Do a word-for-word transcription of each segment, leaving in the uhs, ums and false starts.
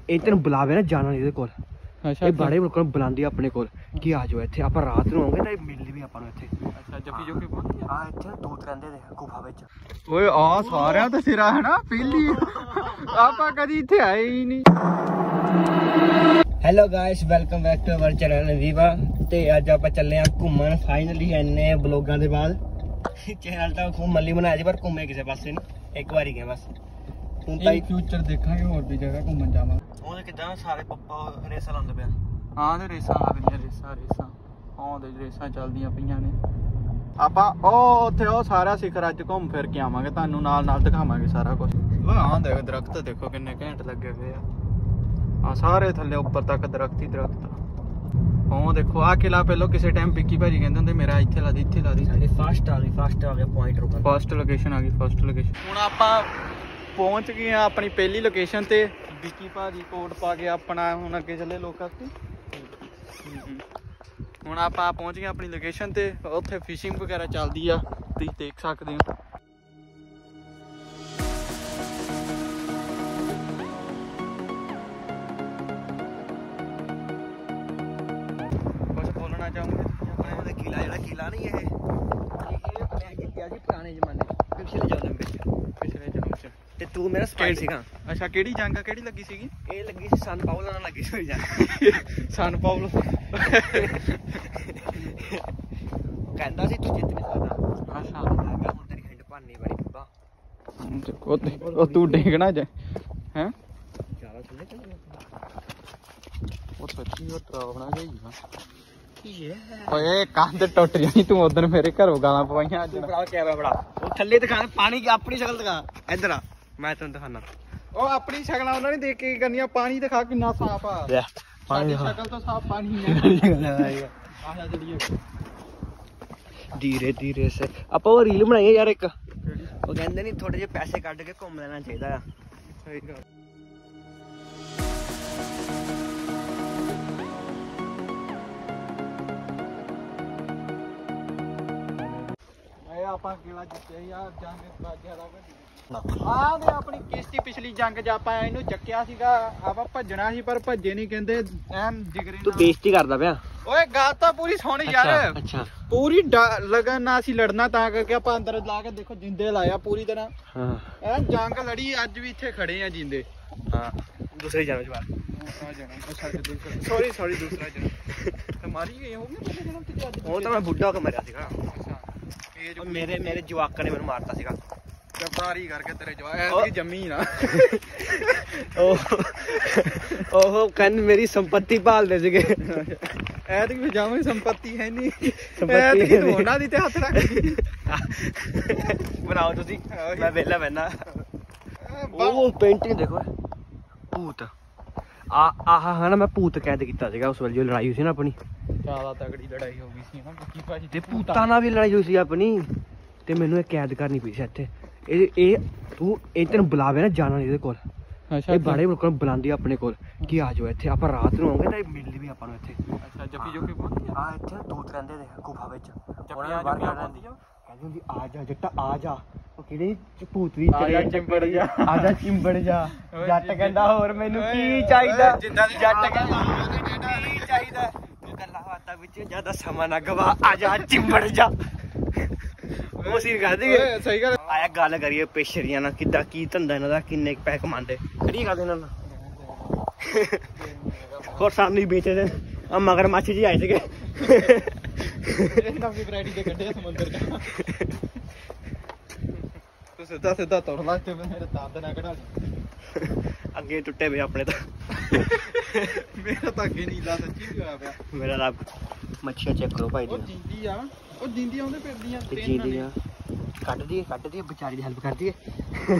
ਇਹ ਤੈਨੂੰ ਬੁਲਾਵੇ ਨਾ ਜਾਣਾ ਇਹਦੇ ਕੋਲ। ਅੱਛਾ, ਇਹ ਬੜੇ ਲੋਕਾਂ ਨੂੰ ਬੁਲਾਉਂਦੀ ਆ ਆਪਣੇ ਕੋਲ ਕਿ ਆ ਜਾਓ ਇੱਥੇ, ਆਪਾਂ ਰਾਤ ਨੂੰ ਆਉਂਗੇ ਤਾਂ ਮਿਲ ਵੀ ਆਪਾਂ ਨੂੰ ਇੱਥੇ। ਅੱਛਾ, ਜੱਫੀ ਜੁਫੀ ਪਾਉਂਦੀ ਆ ਇੱਥੇ ਦੂਤ ਰਹਿੰਦੇ ਨੇ ਗੁਫਾ ਵਿੱਚ। ਓਏ ਆ ਸਾਰਿਆਂ ਤੇ ਸਿਰਾ ਹੈ ਨਾ, ਪਹਿਲੀ ਆਪਾਂ ਕਦੀ ਇੱਥੇ ਆਏ ਹੀ ਨਹੀਂ। Hello guys, welcome back to our channel Viva. ਤੇ ਅੱਜ ਆਪਾਂ ਚੱਲੇ ਆ ਘੁੰਮਣ ਫਾਈਨਲੀ ਇੰਨੇ ਬਲੌਗਾਂ ਦੇ ਬਾਅਦ। ਚੈਨਲ ਤਾਂ ਘੁੰਮਣ ਲਈ ਬਣਾਇਆ ਸੀ ਪਰ ਘੁੰਮੇ ਕਿਸੇ ਪਾਸੇ ਨਹੀਂ, ਇੱਕ ਵਾਰੀ ਗਏ ਬਸ। ਹੁਣ ਤਾਂ ਫਿਊਚਰ ਦੇਖਾਂਗੇ ਹੋਰ ਵੀ ਜਗ੍ਹਾ ਘੁੰਮਣ ਜਾਵਾਂਗੇ। ਉਹ ਕਿਦਾਂ ਸਾਰੇ ਪੱਪਾ ਰੇਸਾਂ ਲਾਉਂਦੇ ਪਿਆ। ਹਾਂ ਤੇ ਰੇਸਾਂ ਲੱਗਦੀਆਂ, ਰੇਸਾਂ ਰੇਸਾਂ ਆਉਂਦੇ ਰੇਸਾਂ ਚੱਲਦੀਆਂ ਪਈਆਂ ਨੇ। ਆਪਾਂ ਉਹ ਉੱਥੇ ਉਹ ਸਾਰਾ ਸਿਖਰ ਅੱਜ ਘੁੰਮ ਫਿਰ ਕੇ ਆਵਾਂਗੇ, ਤੁਹਾਨੂੰ ਨਾਲ ਨਾਲ ਦਿਖਾਵਾਂਗੇ ਸਾਰਾ ਕੁਝ। ਆਹ ਦੇਖੋ ਦਰਖਤ ਦੇਖੋ ਕਿੰਨੇ ਘੈਂਟ ਲੱਗੇ ਹੋਏ ਆ। ਆ ਸਾਰੇ ਥੱਲੇ ਉੱਪਰ ਤੱਕ ਦਰਖਤ ਹੀ ਦਰਖਤ। ਉਹ ਦੇਖੋ ਆ ਕਿਲਾ ਪਹਿਲਾਂ ਕਿਸੇ ਟਾਈਮ ਵਿੱਕੀ ਭਾਜੀ ਕਹਿੰਦੇ ਹੁੰਦੇ ਮੇਰਾ ਇੱਥੇ ਲਾ ਦੇ, ਇੱਥੇ ਲਾ ਦੇ। ਸਾਡੀ ਫਸਟ ਆ ਗਈ, ਫਸਟ ਆ ਗਿਆ ਪੁਆਇੰਟ ਰੁਕਣ। ਫਸਟ ਲੋਕੇਸ਼ਨ ਆ ਗਈ, ਫਸਟ ਲੋਕੇਸ਼ਨ। ਹੁਣ ਆਪਾਂ ਪਹੁੰਚ ਗਏ ਆ ਆਪਣੀ ਪਹਿਲੀ ਲੋਕੇਸ਼ਨ ਤੇ। ਵਿੱਕੀ ਭਾਜੀ ਕੋਟ ਪਾ ਕੇ ਆਪਣਾ ਹੁਣ ਅੱਗੇ ਚੱਲੇ ਲੋਕਾਂ ਤੇ। ਹੁਣ ਆਪਾਂ ਪਹੁੰਚ ਗਏ ਆਪਣੀ ਲੋਕੇਸ਼ਨ ਤੇ। ਉੱਥੇ ਫਿਸ਼ਿੰਗ ਵਗੈਰਾ ਚੱਲਦੀ ਆ, ਤੁਸੀਂ ਦੇਖ ਸਕਦੇ ਹੋ। ਕੁਛ ਬੋਲਣਾ ਚਾਹੂੰਗੇ ਆਪਣੇ ਕਿਲਾ, ਜਿਹੜਾ ਕਿਲਾ ਨਹੀਂ ਇਹ ਇਹ ਬਣਿਆ ਕੀਤਾ ਸੀ ਪੁਰਾਣੇ ਜ਼ਮਾਨੇ ਪਿਛਲੇ ਜਨਮ ਵਿੱਚ, ਪਿਛਲੇ ਜਨਮ ਚ। ਤੇ ਤੂੰ ਮੇਰਾ ਸਪਾਈ ਸੀਗਾ। ਅੱਛਾ, ਕਿਹੜੀ ਜੰਗ ਕਿਹੜੀ ਲੱਗੀ ਸੀਗੀ? ਇਹ ਲੱਗੀ ਸੀ ਸਨ ਪਾਉਲੋ ਨਾਲ ਲੱਗੀ ਸੀ ਜੰਗ। ਸਨ ਪਾਉਲੋ ਕਹਿੰਦਾ ਸੀ ਤੂੰ ਜਿੱਤ ਨਹੀਂ ਸਕਦਾ। ਅੱਛਾ, ਹੁਣ ਤੇਰੀ ਹਿੰਡ ਭੰਨੀ ਬੜੀ ਬੁੱਢਾ। ਉਹ ਤੂੰ ਡੇਗਣਾ ਜਾ ਹੈ ਜ਼ਿਆਦਾ ਥੱਲੇ ਚੱਲ। ਉਹ ਸੱਚੀ ਉਹ ਟਰਾਵਣਾ ਗਈ ਓਏ, ਕੰਧ ਟੁੱਟ ਜਾਣੀ। ਤੂੰ ਉਧਰ ਮੇਰੇ ਘਰੋਂ ਗਾਲਾਂ ਪਵਾਈਆਂ ਅੱਜ। ਕੈਮਰਾ ਬੜਾ ਉਹ ਥੱਲੇ ਦਿਖਾ, ਪਾਣੀ ਕੀ ਆਪਣੀ ਸ਼ਕਲ ਦਿਖਾ। ਇੱਧਰ ਆ, ਮੈਂ ਤੈਨੂੰ ਦਿਖਾਣਾ। ਉਹ ਆਪਣੀ ਸ਼ਕਲਾਂ ਉਹਨਾਂ ਨੇ ਦੇਖ ਕੇ ਕੀ ਕਰਨੀਆਂ। ਪਾਣੀ ਦਿਖਾ ਕਿੰਨਾ ਸਾਫ ਆ। ਸਾਡੀ ਸ਼ਕਲ ਤਾਂ ਸਾਫ ਪਾਣੀ ਹੈ। ਧੀਰੇ ਧੀਰੇ ਸੇ ਆਪਾਂ ਉਹ ਰੀਲ ਬਣਾਈਏ ਯਾਰ ਇੱਕ। ਉਹ ਕਹਿੰਦੇ ਨਹੀਂ ਥੋੜੇ ਜਿਹੇ ਪੈਸੇ ਕੱਢ ਕੇ ਘੁੰਮ ਲੈਣਾ ਚਾਹੀਦਾ ਆ। ਸਹੀ ਗੱਲ। ਆਪਾਂ ਕਿਲਾ ਜਿੱਤਿਆ ਯਾਰ ਜੰਗ ਜ਼ਿਆਦਾ ਵੱਡੀ। ਆਹ ਤੇ ਆਪਣੀ ਕਿਸ਼ਤੀ ਪਿਛਲੀ ਜੰਗ ਚ ਆਪਾਂ ਇਹਨੂੰ ਚੱਕਿਆ ਸੀਗਾ। ਆਪਾਂ ਭੱਜਣਾ ਸੀ ਪਰ ਭੱਜੇ ਨਹੀਂ, ਕਹਿੰਦੇ ਐਨ ਜਿਗਰੇ। ਤੂੰ ਬੇਇੱਜ਼ਤੀ ਕਰਦਾ ਪਿਆ। ਓਏ ਗੱਲ ਤਾਂ ਪੂਰੀ ਸੁਣ ਯਾਰ। ਅੱਛਾ, ਪੂਰੀ ਲਗਨ ਨਾਲ ਅਸੀਂ ਲੜਨਾ, ਤਾਂ ਕਰਕੇ ਆਪਾਂ ਅੰਦਰ ਲਾ ਕੇ ਦੇਖੋ ਜਿੰਦੇ ਲਾਇਆ ਪੂਰੀ ਤਰ੍ਹਾਂ। ਹਾਂ, ਐਨ ਜੰਗ ਲੜੀ, ਅੱਜ ਵੀ ਇੱਥੇ ਖੜੇ ਆ ਜਿੰਦੇ। ਹਾਂ, ਦੂਸਰੇ ਜਨਮ ਚ ਬਾਅਦ ਸੌਰੀ ਸੌਰੀ ਦੂਸਰਾ ਜਨਮ ਮਾਰੀ ਗਏ ਹੋ ਗਏ। ਉਹ ਤਾਂ ਮੈਂ ਬੁੱਢਾ ਹੋ ਕੇ ਮਰਿਆ ਸੀਗਾ। ਮੇਰੇ ਮੇਰੇ ਜਵਾਕਾਂ ਨੇ ਮੈਨੂੰ ਮਾਰਤਾ ਸੀਗਾ। ਗਰਦਾਰੀ ਕਰਕੇ ਤੇਰੇ ਜਵਾਕ ਜੰਮੀ ਨਾ। ਉਹ ਉਹ ਕਹਿੰਦੇ ਮੇਰੀ ਸੰਪਤੀ ਭਾਲਦੇ ਸੀਗੇ। ਐਤਕੀ ਵੀ ਜਾਵਾਂ, ਸੰਪਤੀ ਹੈ ਨਹੀਂ। ਸੰਪਤੀ ਉਹਨਾਂ ਦੀ ਤੇ ਹੱਥ ਰੱਖ ਬਣਾਓ ਤੁਸੀਂ, ਮੈਂ ਵਿਹਲਾ ਬਹਿਨਾ। ਉਹ ਪੇਂਟਿੰਗ ਦੇਖੋ, ਭੂਤ ਆ ਆਹ ਹੈ ਨਾ। ਮੈਂ ਭੂਤ ਕੈਦ ਕੀਤਾ ਸੀਗਾ ਉਸ ਵੇਲੇ ਜੋ ਲੜਾਈ ਹੋਈ ਸੀ ਨਾ ਆਪਣੀ। ਜ਼ਿਆਦਾ ਤਗੜੀ ਲੜਾਈ ਹੋ ਗਈ ਸੀ ਨਾ ਵਿੱਕੀ ਭਾਜੀ ਤੇ ਭੂਤਾਂ ਨਾਲ ਵੀ ਲੜਾਈ ਹੋਈ ਸੀ ਆਪਣੀ। ਤੇ ਮੈਨੂੰ ਇਹ ਕੈਦ ਕਰਨੀ ਪਈ ਸੀ ਇੱਥੇ। ਇਹ ਇਹ ਤੂੰ ਇਹ ਤੈਨੂੰ ਬੁਲਾਵੇ ਨਾ ਜਾਣਾ ਇਹਦੇ ਕੋਲ। ਇਹ ਬੜੇ ਲੋਕਾਂ ਨੂੰ ਬੁਲਾਉਂਦੀ ਆ ਆਪਣੇ ਕੋਲ ਕਿ ਆ ਜਾਓ ਇੱਥੇ, ਆਪਾਂ ਰਾਤ ਨੂੰ ਆਉਂਗੇ ਤਾਂ ਮਿਲ ਵੀ ਆਪਾਂ ਨੂੰ ਇੱਥੇ। ਅੱਛਾ, ਜੱਫੀ ਜੁਫੀ ਪਾਉਂਦੀ ਆ ਇੱਥੇ ਦੂਤ ਰਹਿੰਦੇ ਨੇ ਗੁਫਾ ਵਿੱਚ। ਉਹਨਾਂ ਬਾਹਰ ਰਹਿੰਦੀ ਕਹਿੰਦੀ ਹੁੰਦੀ ਆ ਜਾ ਜੱਟਾ ਆ ਜਾ। ਉਹ ਕਿਹੜੀ ਭੂਤ ਦੀ ਚਿੰਬੜ ਜਾ, ਆ ਜਾ ਚਿੰਬੜ ਜਾ। ਜੱਟ ਕਹਿੰਦਾ ਹੋਰ ਮੈਨੂੰ ਕੀ ਚਾਹੀਦਾ। ਜੱਟ ਕਹਿੰਦਾ ਕੀ ਚਾਹੀਦਾ। ਗੱਲਾਂ ਬਾਤਾਂ ਵਿੱਚ ਜ਼ਿਆਦਾ ਸਮਾਂ ਨਾ ਗਵਾ, ਆ ਜਾ ਚਿੰਬੜ ਜਾ। ਉਹ ਸੀ ਕਰਦੀ ਸਹੀ ਗੱਲ। ਆਇਆ ਗੱਲ ਕਰੀਏ ਪੇਸ਼ਰੀਆਂ ਨਾਲ, ਕਿੱਦਾਂ ਕੀ ਧੰਦਾ ਇਹਨਾਂ ਦਾ, ਕਿੰਨੇ ਪੈਸੇ ਕਮਾਉਂਦੇ, ਕਿਹੜੀ ਗੱਲ ਇਹਨਾਂ ਨਾਲ। ਹੋਰ ਸਾਨੂੰ ਹੀ ਵੇਚਦੇ ਆ। ਮਗਰ ਮੱਛ ਜੀ ਆਏ ਸੀਗੇ, ਨਵੀਂ ਵੈਰਾਈਟੀ ਦੇ ਕੱਢੇ ਸਮੁੰਦਰ ਦਾ। ਤੂੰ ਸਿੱਧਾ ਸਿੱਧਾ ਤੁਰ ਲਾ ਤੇ ਮੇਰੇ ਦੰਦ ਨਾ ਕਢਾ ਲਈ। ਅੱਗੇ ਟੁੱਟੇ ਪਏ ਆਪਣੇ ਤਾਂ। ਮੇਰਾ ਤਾਂ ਅੱਗੇ ਨੀਲਾ ਸੱਚੀ ਹੋਇਆ ਪਿਆ। ਮੇਰਾ ਰੱਬ ਮੱਛੀਆਂ ਚੈੱਕ ਕਰੋ ਭਾਈ। ਉਹ ਜਿੰਦੀ ਆ, ਉਹ ਜਿੰਦੀਆਂ ਉਹਦੇ ਫਿਰਦੀਆਂ ਤੇ ਜਿੰਦੀਆਂ ਕੱਢਦੀ ਕੱਢਦੀ ਵਿਚਾਰੀ ਦੀ ਹੈਲਪ ਕਰਦੀ ਹੈ।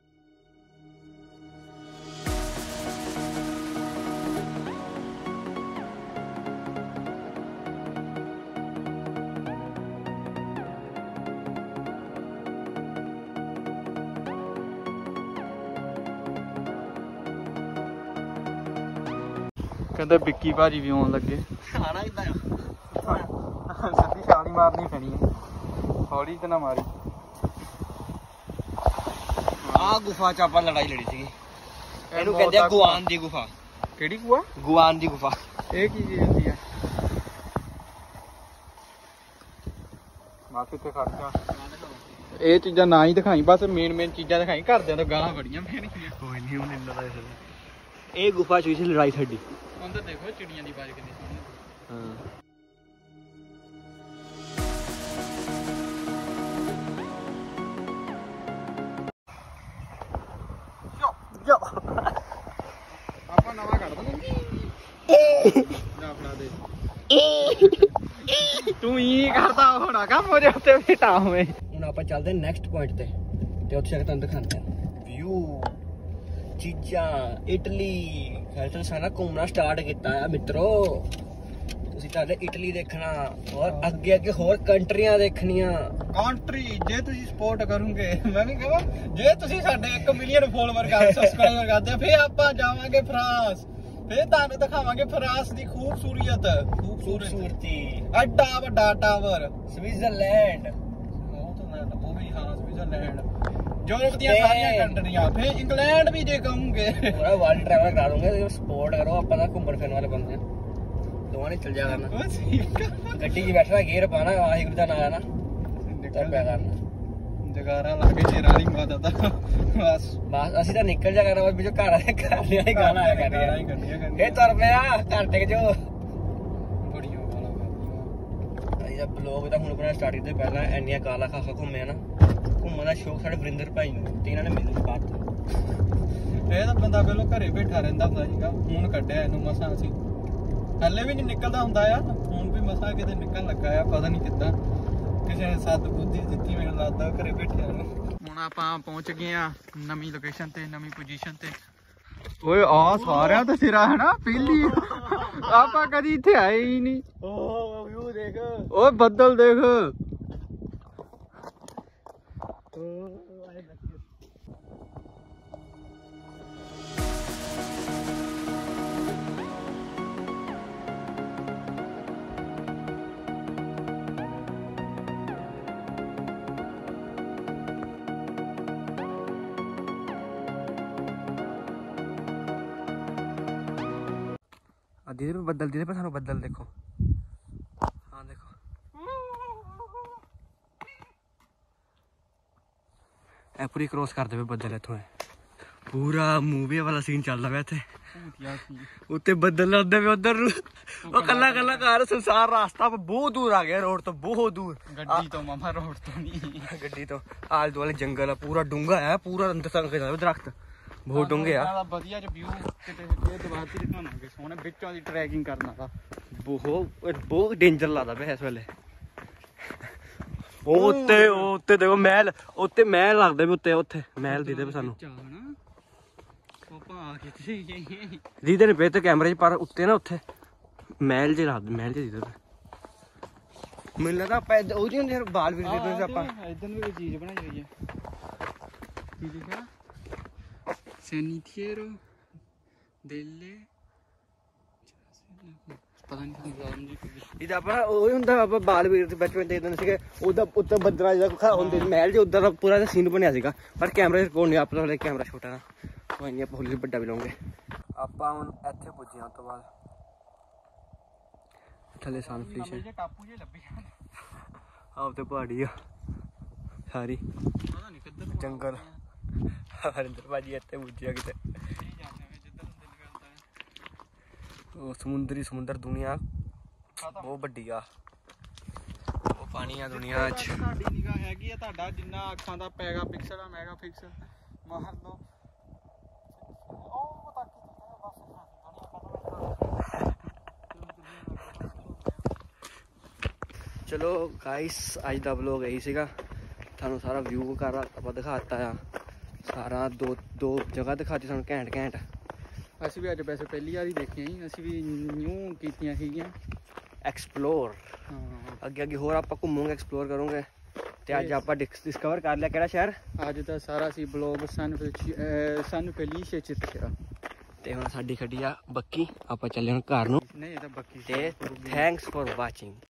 ਕਹਿੰਦੇ ਵਿੱਕੀ ਭਾਜੀ ਵੀ ਆਉਣ ਲੱਗੇ। ਆਣਾ ਕਿੱਦਾਂ ਆ? ਸਿੱਧੀ ਛਾਲੀ ਮਾਰਨੀ ਪੈਣੀ ਹੈ, ਹੌਲੀ ਤੇ ਨਾ ਮਾਰੀ। ਆਹ ਗੁਫਾ ਚ ਆਪਾਂ ਲੜਾਈ ਲੜੀ ਸੀਗੀ। ਇਹਨੂੰ ਕਹਿੰਦੇ ਆ ਗੁਆਨ ਦੀ ਗੁਫਾ। ਕਿਹੜੀ ਗੁਆ? ਗੁਆਨ ਦੀ ਗੁਫਾ। ਇਹ ਕੀ ਚੀਜ਼ ਹੁੰਦੀ ਆ? ਮਾਫੀ ਤੇ ਖਰਚਾ ਇਹ ਚੀਜ਼ਾਂ ਨਾ ਹੀ ਦਿਖਾਈ, ਬਸ ਮੇਨ ਮੇਨ ਚੀਜ਼ਾਂ ਦਿਖਾਈ। ਘਰਦਿਆਂ ਤੋਂ ਗਾਲਾਂ ਬੜੀਆਂ ਪੈਣਗੀਆਂ। ਕੋਈ ਨਹੀਂ ਹੁਣ ਇੰਨਾ ਦਾ ਇਹ ਗੁਫਾ ਚ ਹੋਈ ਸੀ ਲੜਾਈ ਸਾਡੀ। ਅੰਦਰ ਦੇਖੋ ਚਿੜੀਆਂ ਦੀ ਆਵਾਜ਼ ਕਿੰਨੀ ਸੋਹਣੀ। ਹਾਂ ਆਪਾਂ ਨਵਾਂ ਕੱਢ ਦਿੰਦੇ ਨਾ ਆਪਣਾ ਦੇ। ਤੂੰ ਹੀ ਕਰਦਾ ਹੋਣਾ ਕੰਮ ਉਹਦੇ ਉੱਤੇ ਬੇਟਾ ਹੋਵੇ। ਹੁਣ ਆਪਾਂ ਚੱਲਦੇ ਨੈਕਸਟ ਪੁਆਇੰਟ ਤੇ ਤੇ ਉੱਥੇ ਜਾ ਕੇ ਤੁਹਾਨੂੰ ਦਿਖਾਉਂਦੇ ਹਾਂ ਵਿਊ, ਚੀਜ਼ਾਂ। ਇਟਲੀ ਫਿਰ ਸਾਰਾ ਘੁੰਮਣਾ ਸਟਾਰਟ ਕੀਤਾ ਆ ਮਿੱਤਰੋ। ਤੁਸੀਂ ਤਾਂ ਇਟਲੀ ਦੇਖਣਾ ਔਰ ਅੱਗੇ ਅੱਗੇ ਹੋਰ ਕੰਟਰੀਆਂ ਦੇਖਣੀਆਂ। ਕੰਟਰੀ ਜੇ ਤੁਸੀਂ ਸਪੋਰਟ ਕਰੋਗੇ, ਮੈਂ ਵੀ ਕਹਾਂ ਜੇ ਤੁਸੀਂ ਸਾਡੇ ਇੱਕ ਮਿਲੀਅਨ ਫੋਲੋਵਰ ਕਰ ਸਬਸਕ੍ਰਾਈਬਰ ਕਰਦੇ ਫਿਰ ਆਪਾਂ ਜਾਵਾਂਗੇ ਫਰਾਂਸ। ਫਿਰ ਤੁਹਾਨੂੰ ਦਿਖਾਵਾਂਗੇ ਫਰਾਂਸ ਦੀ ਖੂਬਸੂਰਤ ਖੂਬਸੂਰਤੀ। ਐਡਾ ਵੱਡਾ ਟਾਵਰ। ਸਵਿਟਜ਼ਰਲੈਂਡ ਉਹ ਵੀ ਹਾਂ ਸਵਿਟਜ਼ਰਲੈਂਡ। ਯੂਰਪ ਦੀਆਂ ਸਾਰੀਆਂ ਕੰਟਰੀਆਂ। ਫਿਰ ਇੰਗਲੈਂਡ ਵੀ ਜੇ ਕਹੋਗੇ ਪੂਰਾ ਵਰਲਡ ਟਰੈਵਲ ਕਰਾ ਦੂੰਗੇ। ਸਪੋਰਟ ਕਰੋ, ਆਪਾਂ ਤਾਂ ਘੁੰਮਣ ਫਿਰਨ ਵਾਲੇ ਬੰਦੇ ਆ। ਦੋਵਾਂ ਨੇ ਚੱਲ ਜਾ ਕਰਨਾ। ਗੱਡੀ 'ਚ ਬੈਠਣਾ, ਗੇਅਰ ਪਾਣਾ, ਵਾਹਿਗੁਰੂ ਦਾ ਨਾਮ ਲੈਣਾ, ਚੱਲ ਪਿਆ ਕਰਨਾ। ਜਗਾਰਾ ਲਾ ਕੇ ਸ਼ੇਰਾਂ ਦੀ ਮਾਤਾ ਦਾ ਬਸ ਬਸ ਅਸੀਂ ਤਾਂ ਨਿਕਲ ਜਾ ਕਰਨਾ। ਵਿੱਚੋਂ ਘਰ ਵਾਲੇ ਘਰ ਵਾਲੇ ਗਾਣਾ ਆਇਆ ਕਰਨੀਆਂ। ਇਹ ਤੁਰ ਪਿਆ ਘਰ ਟਿਕ ਜੋ। ਬੜੀਆਂ ਗਾਲਾਂ ਕੱਢਦੀਆਂ। ਅਸੀਂ ਤਾਂ ਬਲੌਗ ਤਾਂ ਹੁਣ ਬਣਾਉਣਾ ਸਟਾਰਟ ਕੀਤੇ। ਪਹਿਲਾਂ ਇੰਨੀਆਂ ਗਾਲਾਂ ਖਾ ਖਾ ਘੁੰਮੇ ਨਾ। ਘੁੰਮਣ ਦਾ ਸ਼ੌਕ ਸਾਡੇ ਵਰਿੰਦਰ ਭਾਈ ਨੂੰ ਤੇ ਇਹਨਾਂ ਨੇ ਮੈਨੂੰ ਬਾਤ। ਇਹ ਤਾਂ ਬੰਦਾ ਪਹਿਲਾਂ ਘਰੇ ਬੈਠਾ ਰਹਿੰਦਾ ਹੁੰਦਾ ਸੀਗਾ, ਹੁਣ ਕੱਢਿਆ ਇਹਨੂੰ ਮਸਾਂ। ਅਸੀਂ ਹਲੇ ਵੀ ਨਹੀਂ ਨਿਕਲਦਾ ਹੁੰਦਾ ਆ, ਹੁਣ ਵੀ ਮਸਾਂ ਕਿਤੇ ਨਿਕਲਣ ਲੱਗਾ ਆ। ਪਤਾ ਨਹੀਂ ਕਿੱਦਾਂ ਕਿਸੇ ਨੇ ਸੱਦ ਬੁੱਧੀ ਦਿੱਤੀ, ਮੈਨੂੰ ਲੱਗਦਾ ਘਰੇ ਬੈਠਿਆ ਨੂੰ। ਹੁਣ ਆਪਾਂ ਪਹੁੰਚ ਗਏ ਆ ਨਵੀਂ ਲੋਕੇਸ਼ਨ ਤੇ, ਨਵੀਂ ਪੋਜੀਸ਼ਨ ਤੇ। ਓਏ ਆ ਸਾਰਿਆਂ ਤੋਂ ਸਿਰਾ ਹੈ ਨਾ। ਪਹਿਲੀ ਆਪਾਂ ਕਦੀ ਇੱਥੇ ਆਏ ਹੀ ਨਹੀਂ। ਓ ਵਿਊ ਦੇਖ, ਓਏ ਬੱਦਲ ਦੇਖ। ਦੀਦੇ ਪੇ ਬੱਦਲ, ਦੀਦੇ ਪੇ ਸਾਨੂੰ ਬੱਦਲ ਦੇਖੋ। ਹਾਂ ਦੇਖੋ ਇਹ ਪੂਰੀ ਕ੍ਰੋਸ ਕਰਦੇ ਪਏ ਬੱਦਲ। ਇੱਥੋਂ ਪੂਰਾ ਮੂਵੀ ਵਾਲਾ ਸੀਨ ਚੱਲਦਾ ਪਿਆ ਇੱਥੇ। ਉੱਤੇ ਬੱਦਲ ਲੱਗਦੇ ਪਏ, ਉਧਰ ਨੂੰ ਉਹ ਕੱਲਾ ਕੱਲਾ ਘਰ ਸੰਸਾਰ। ਰਾਸਤਾ ਬਹੁਤ ਦੂਰ ਆ ਗਿਆ ਰੋਡ ਤੋਂ, ਬਹੁਤ ਦੂਰ। ਗੱਡੀ ਤੋਂ ਮਾਮਾ, ਰੋਡ ਤੋਂ ਨਹੀਂ। ਗੱਡੀ ਤੋਂ ਆਲੇ ਦੁਆਲੇ ਜੰਗਲ ਆ, ਪੂਰਾ ਡੂੰਘਾ ਹੈ, ਪੂਰਾ ਅੰਦਰ ਤੱਕ ਦਰਖਤ ਬਹੁਤ ਡੂੰਘੇ ਆ। ਵਧੀਆ ਜਿਹਾ ਵਿਊ ਕਿਤੇ ਇਹ ਦੁਬਾਰਾ ਤੇ ਦਿਖਾਵਾਂਗੇ ਸੋਹਣੇ ਵਿੱਚੋਂ ਦੀ ਟਰੈਕਿੰਗ ਕਰਨ ਵਾਲਾ। ਬਹੁਤ ਬਹੁਤ ਡੇਂਜਰ ਲੱਗਦਾ ਪਿਆ ਇਸ ਵੇਲੇ। ਉਹ ਉੱਤੇ ਉਹ ਉੱਤੇ ਦੇਖੋ ਮਹਿਲ, ਉੱਤੇ ਮਹਿਲ ਲੱਗਦੇ ਵੀ ਉੱਤੇ। ਉੱਥੇ ਮਹਿਲ ਦੀਦੇ ਪਏ ਸਾਨੂੰ। ਦੀਦੇ ਨੇ ਪਏ ਤੇ ਕੈਮਰੇ 'ਚ, ਪਰ ਉੱਤੇ ਨਾ ਉੱਥੇ ਮਹਿਲ ਜੇ ਲੱਗਦੇ, ਮਹਿਲ ਜੇ ਦੀਦੇ ਪਏ। ਮੈਨੂੰ ਲੱਗਦਾ ਆਪਾਂ ਉਹ ਜਿਹੀ ਹੁੰਦੀ ਬਾਲ ਵੀਰ ਦੇ ਆਪਾਂ ਇਦਾਂ ਵੀ ਕੋਈ ਚੀਜ਼ ਬਣਾਈ ਹੋਈ ਹੈ। ਕੀ ਲਿਖਿਆ? ਸੈਨੀਟੀਏਰੋ ਦੇਲੇ ਪਤਾ ਨਹੀਂ। ਇਹਦਾ ਆਪਾਂ ਉਹ ਹੁੰਦਾ, ਆਪਾਂ ਬਾਲ ਵੀਰ ਦੇ ਬਚਪਨ ਦੇ ਦਿੰਦੇ ਸੀਗੇ। ਉਹਦਾ ਉੱਤੇ ਬੱਦਰਾ ਜਿਹੜਾ ਹੁੰਦੇ ਮਹਿਲ 'ਚ, ਉੱਦਾਂ ਦਾ ਪੂਰਾ ਸੀਨ ਬਣਿਆ ਸੀਗਾ। ਪਰ ਕੈਮਰੇ ਰਿਕਾਰਡ ਨਹੀਂ, ਆਪਾਂ ਵਾਲੇ ਕੈਮਰਾ ਛੋਟਾ ਨਾ। ਕੋਈ ਨਹੀਂ, ਆਪਾਂ ਹੌਲੀ ਵੱਡਾ ਵੀ ਲਾਉਂਗੇ। ਆਪਾਂ ਹੁਣ ਇੱਥੇ ਪੁੱਜੇ ਹਾਂ। ਤੋਂ ਬਾਅਦ ਥੱਲੇ ਸਨਫਲਿਸ਼ ਹੈ। ਟਾਪੂ ਜੇ ਲੱਭੀ ਆਪ ਤੇ ਪਹਾੜੀ ਆ ਸਾਰੀ, ਪਤਾ ਨਹੀਂ ਕਿੱਧਰ ਜੰਗਲ। ਹਰਿੰਦਰ ਭਾਜੀ ਇੱਥੇ ਪੁੱਜਿਆ ਕਿਤੇ। ਉਹ ਸਮੁੰਦਰੀ ਸਮੁੰਦਰ ਦੁਨੀਆ ਬਹੁਤ ਵੱਡੀ ਆ। ਉਹ ਪਾਣੀ ਆ ਦੁਨੀਆ 'ਚ। ਤੁਹਾਡੀ ਨਿਗਾਹ ਹੈਗੀ ਆ, ਤੁਹਾਡਾ ਜਿੰਨਾ ਅੱਖਾਂ ਦਾ ਪੈਗਾ ਪਿਕਸਲ ਆ, ਮੈਗਾ ਪਿਕਸਲ ਮਾਰ ਦੋ। ਚਲੋ ਗਾਇਸ, ਅੱਜ ਦਾ ਵਲੋਗ ਇਹੀ ਸੀਗਾ। ਤੁਹਾਨੂੰ ਸਾਰਾ ਵਿਊ ਕਰ ਆਪਾਂ ਦਿਖਾਤਾ ਆ। ਸਾਰਾ ਦੋ ਦੋ ਜਗ੍ਹਾ ਦਿਖਾਤੀ ਸਾਨੂੰ ਘੈਂਟ ਘੈਂਟ। ਅਸੀਂ ਵੀ ਅੱਜ ਵੈਸੇ ਪਹਿਲੀ ਵਾਰ ਹੀ ਦੇਖੀਆਂ ਸੀ, ਅਸੀਂ ਵੀ ਨਿਊ ਕੀਤੀਆਂ ਸੀਗੀਆਂ ਐਕਸਪਲੋਰ। ਹਾਂ, ਅੱਗੇ ਅੱਗੇ ਹੋਰ ਆਪਾਂ ਘੁੰਮਾਂਗੇ, ਐਕਸਪਲੋਰ ਕਰੂੰਗੇ। ਤੇ ਅੱਜ ਆਪਾਂ ਡਿਸਕਵਰ ਕਰ ਲਿਆ ਕਿਹੜਾ ਸ਼ਹਿਰ। ਅੱਜ ਦਾ ਸਾਰਾ ਸੀ ਬਲੌਗ ਸਨ ਸਨ ਫੈਲੀਸ਼ੀਆ ਚਿਤਰਾ। ਤੇ ਹੁਣ ਸਾਡੀ ਖੱਡੀ ਆ ਬੱਕੀ। ਆਪਾਂ ਚੱਲੇ ਹੁਣ ਘਰ ਨੂੰ। ਨਹੀਂ ਇਹ ਤਾਂ ਬੱਕੀ। ਤੇ ਥੈਂਕਸ ਫॉर ਵਾਚਿੰਗ।